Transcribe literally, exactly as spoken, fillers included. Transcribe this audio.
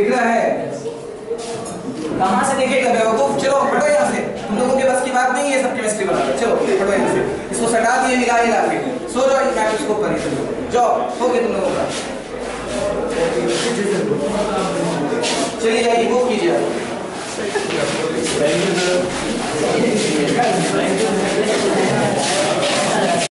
दिख रहा है? कहाँ से देखेगा बेवकूफ? चलो हटो यहाँ से, तुम लोगों के बस की बात नहीं है सब केमिस्ट्री बनाना। चलो हटो यहाँ से, इसको सटा दिए हिला हिला के, सो जाओ माइक्रोस्कोप पर ही, जाओ हो गया तुम लोगों का। चलिए जाइए बुक कीजिए।